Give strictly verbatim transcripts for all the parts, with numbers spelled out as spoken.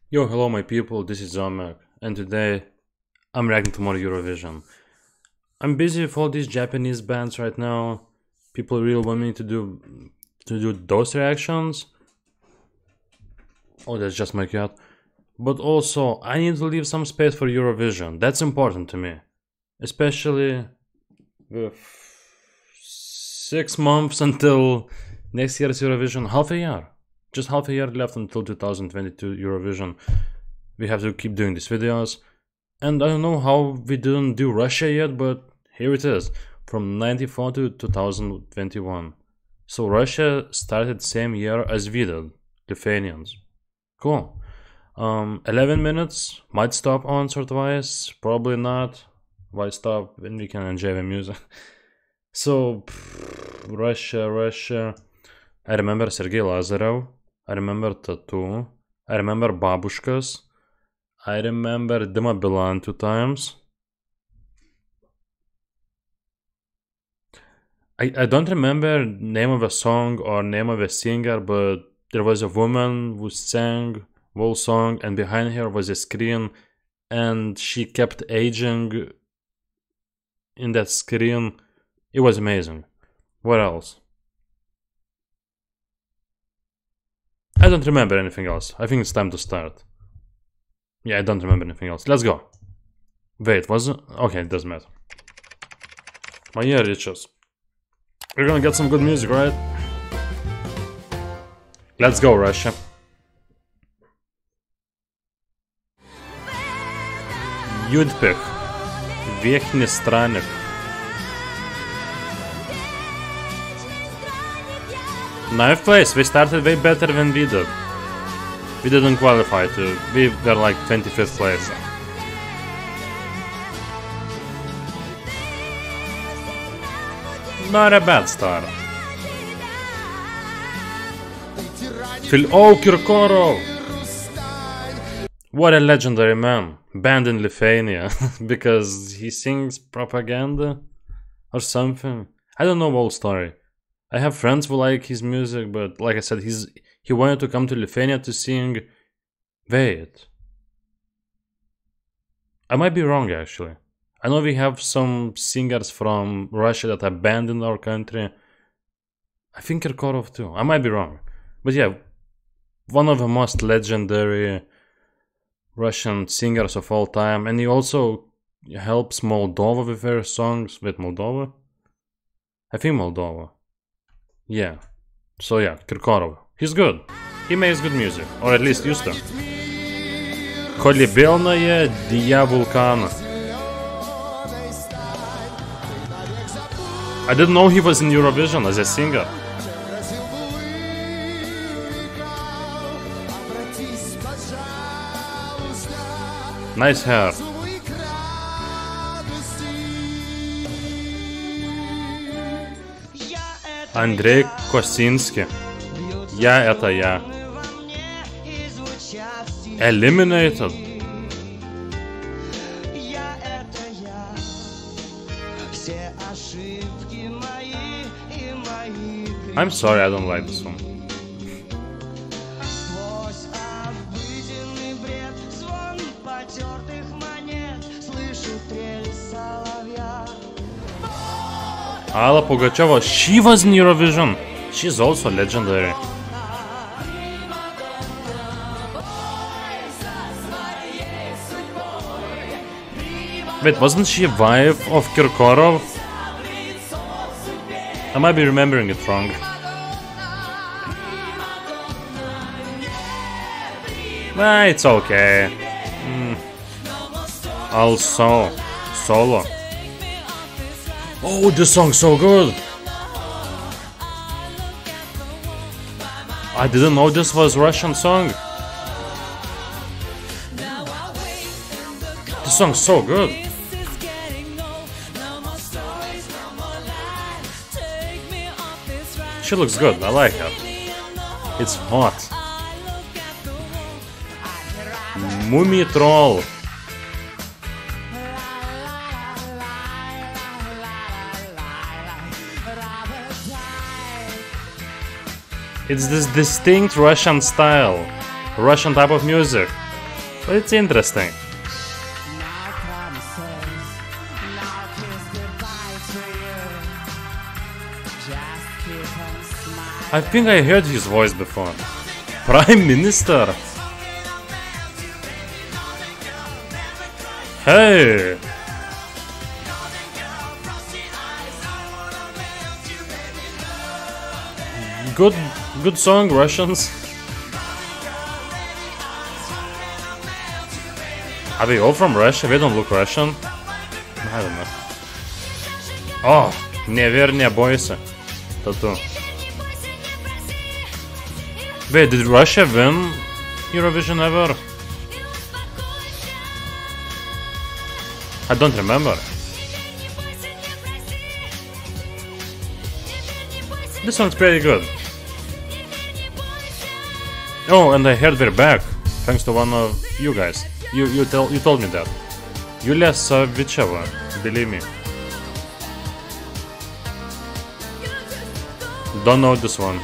Yo, hello my people, this is Zomek, and today I'm reacting to more Eurovision. I'm busy with all these Japanese bands right now. People really want me to do to do those reactions. Oh, that's just my cat. But also, I need to leave some space for Eurovision. That's important to me. Especially with six months until next year's Eurovision. Half a year. Just half a year left until two thousand twenty-two Eurovision. We have to keep doing these videos. And I don't know how we didn't do Russia yet, but here it is. From ninety-four to two thousand twenty-one. So Russia started same year as we did. Lithuanians. Cool. Um, eleven minutes. Might stop once or twice. Probably not. Why stop when we can enjoy the music? So, pff, Russia, Russia. I remember Sergei Lazarev. I remember Tattoo. I remember Babushkas. I remember Dima Bilan two times. I, I don't remember name of a song or name of a singer, but there was a woman who sang whole song and behind her was a screen and she kept aging in that screen. It was amazing. What else? I don't remember anything else. I think it's time to start. Yeah, I don't remember anything else. Let's go. Wait, was it? Okay, it doesn't matter. My ear itches. We're gonna get some good music, right? Let's go, Russia. Yudpich. Верхний странник. Ninth place, we started way better than we did. We didn't qualify to, we were like twenty-fifth place. Not a bad start. Phil Oh, Kirkorov! What a legendary man. Banned in Lithuania because he sings propaganda or something. I don't know the whole story. I have friends who like his music, but like I said, he's he wanted to come to Lithuania to sing. Wait. I might be wrong actually. I know we have some singers from Russia that are banned in our country. I think Kirkorov too. I might be wrong. But yeah, one of the most legendary Russian singers of all time. And he also helps Moldova with their songs. With Moldova? I think Moldova. Yeah. So yeah, Kirkorov. He's good. He makes good music. Or at least used to. Kolibelnaya Dia Vulkana. I didn't know he was in Eurovision as a singer. Nice hair. Андрей Косинский. Я это я. Eliminated. I'm sorry, I don't like this one. Alla Pugacheva, she was in Eurovision. She's also legendary. Wait, wasn't she a wife of Kirkorov? I might be remembering it wrong. Nah, it's okay. Mm. Also, solo. Oh, this song's so good! I didn't know this was a Russian song. This song's so good. She looks good, I like her. It's hot. Mummy Troll. It's this distinct Russian style, Russian type of music. But it's interesting. I think I heard his voice before. Prime Minister. Hey. Good, good song, Russians. Are they all from Russia? They don't look Russian. I don't know. Oh, не верь, не бойся. Tattoo. Wait, did Russia win Eurovision ever? I don't remember. This song's pretty good. Oh, and I heard they're back, thanks to one of you guys. You you tell you told me that. Yulia Savicheva, believe me. Don't know this one.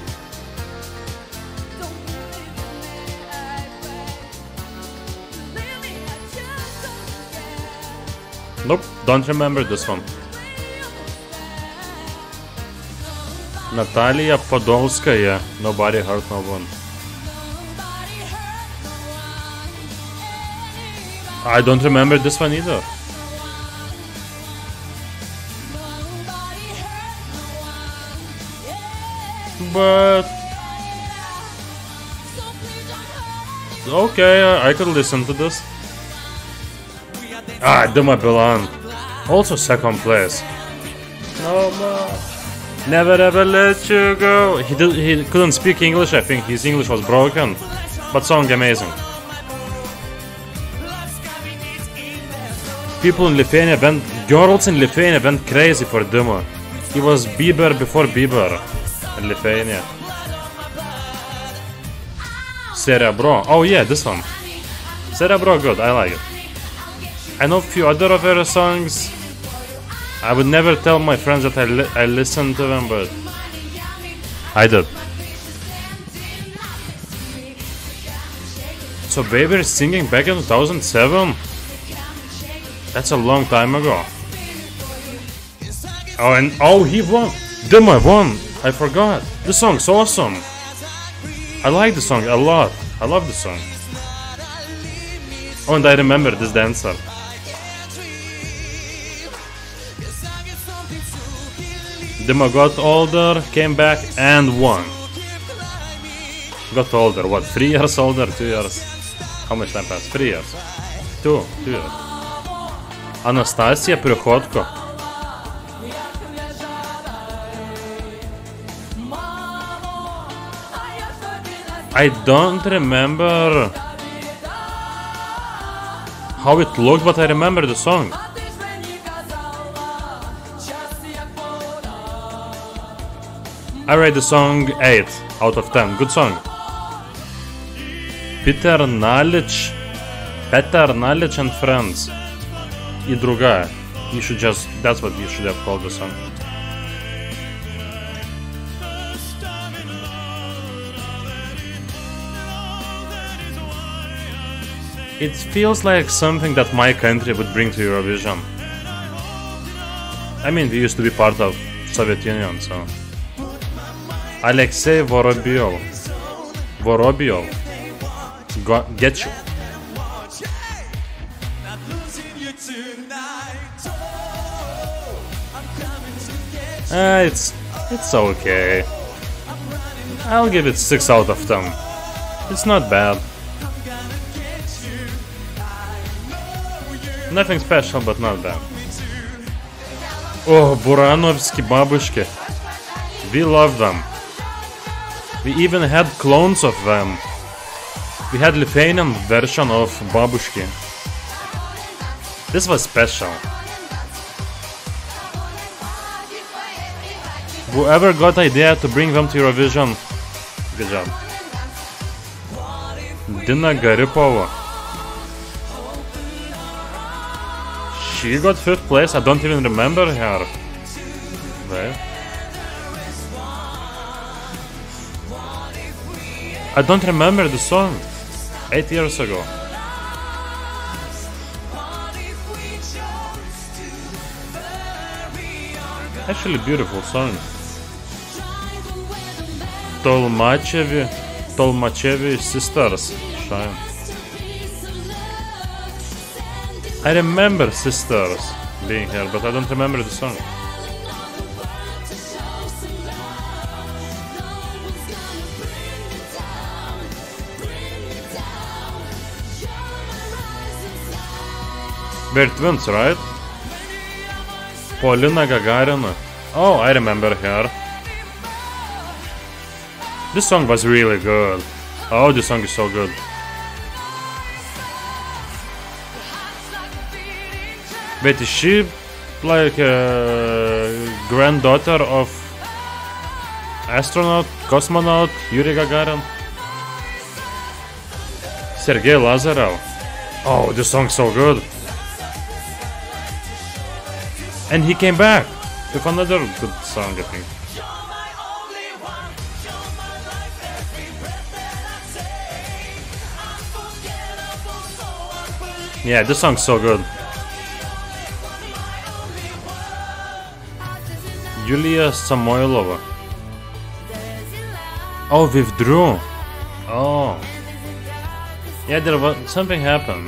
Nope, don't remember this one. Natalia Podolskaya, nobody heard no one. I don't remember this one either. But okay, I could listen to this. Ah, Dima Bilan, also second place. No more. Never ever let you go. He did, he couldn't speak English. I think his English was broken, but song amazing. People in Lithuania went, girls in Lithuania went crazy for Dima. He was Bieber before Bieber in Lithuania. Cerebro. Oh yeah, this one. Cerebro, good. I like it. I know a few other of her songs. I would never tell my friends that I, li I listen to them, but I did. So they were singing back in two thousand seven? That's a long time ago. Oh, and oh, he won! Dima won! I forgot. This song's awesome. I like the song a lot. I love the song. Oh, and I remember this dancer. Dima got older, came back, and won. Got older, what, three years older? Two years? How much time passed? Three years. Two, two years. Anastasia Prihodko. I don't remember how it looked, but I remember the song. I rate the song eight out of ten. Good song. Peter Nalic, Peter Nalic and Friends. И другая. You should just, that's what you should have called the song. It feels like something that my country would bring to Eurovision. I mean, we used to be part of Soviet Union, so. Alexei Vorobyov. Vorobyov. Go get you. Uh, it's it's okay. I'll give it six out of ten. It's not bad. Nothing special, but not bad. Oh, Buranovsky babushki. We love them. We even had clones of them. We had Lithuanian version of babushki. This was special. Whoever got the idea to bring them to Eurovision, good job. Dina Garipova. She got fifth place, I don't even remember her. Wait. I don't remember the song. Eight years ago. Actually, beautiful song. Tolmachevi, Tolmachevi sisters. Shine. I remember sisters being here, but I don't remember the song. We're twins, right? Polina Gagarina. Oh, I remember her. This song was really good. Oh, this song is so good. Wait, is she like a granddaughter of astronaut, cosmonaut Yuri Gagarin? Sergei Lazarev. Oh, this song's so good. And he came back with another good song, I think. Yeah, this song's so good. Yulia Samoilova. Oh, withdrew. Oh. Yeah, there was something happened.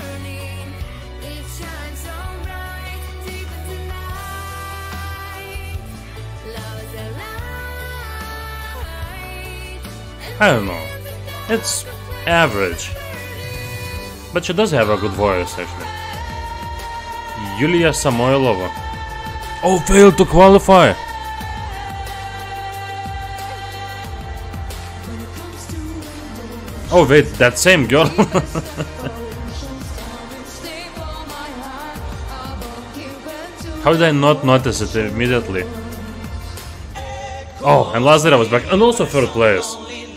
I don't know. It's average. But she does have a good voice, actually. Yulia Samoilova. Oh, failed to qualify! Oh wait, that same girl? How did I not notice it immediately? Oh, and Lazarev was back, and also third place.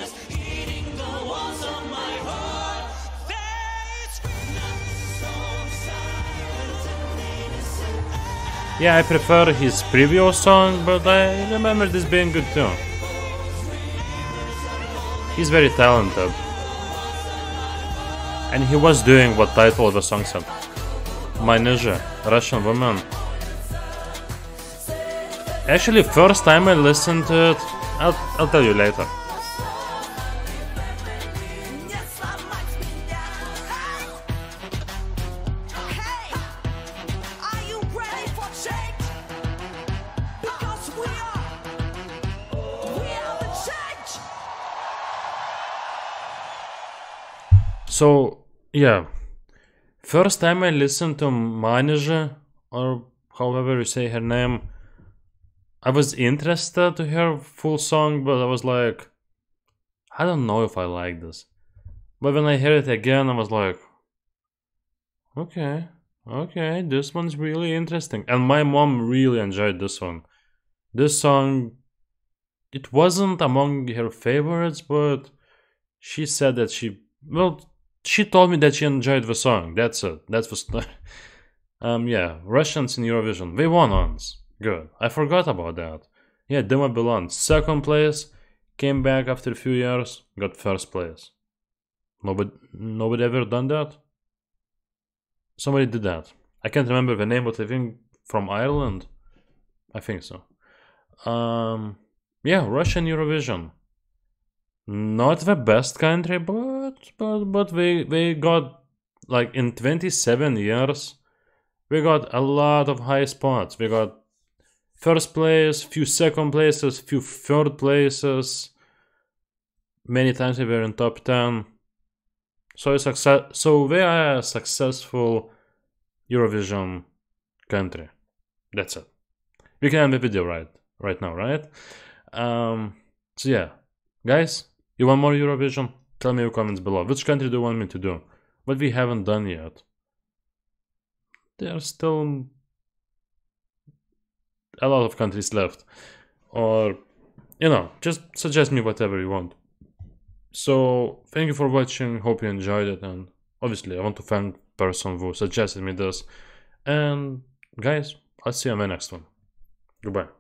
Yeah, I prefer his previous song, but I remember this being good too. He's very talented. And he was doing what title of the song said. My Ninja, Russian woman. Actually, first time I listened to it, I'll, I'll tell you later. So, yeah, first time I listened to Manija, or however you say her name, I was interested to hear full song, but I was like, I don't know if I like this. But when I heard it again, I was like, okay, okay, this one's really interesting. And my mom really enjoyed this one. This song, it wasn't among her favorites, but she said that she, well, she told me that she enjoyed the song. That's it. That's the story. um, yeah, Russians in Eurovision. They won once. Good. I forgot about that. Yeah, Dima Bilan, second place, came back after a few years, got first place. Nobody, nobody ever done that? Somebody did that. I can't remember the name, but I think from Ireland. I think so. Um, yeah, Russian Eurovision. Not the best country, but but but we we got, like, in twenty-seven years, we got a lot of high spots. We got first place, few second places, few third places. Many times we were in top ten. So a success. So we are a successful Eurovision country. That's it. We can end the video right right now, right? Um. So yeah, guys. You want more Eurovision? Tell me in the comments below. Which country do you want me to do? What we haven't done yet. There are still a lot of countries left. Or, you know, just suggest me whatever you want. So, thank you for watching. Hope you enjoyed it. And obviously, I want to thank the person who suggested me this. And, guys, I'll see you on my next one. Goodbye.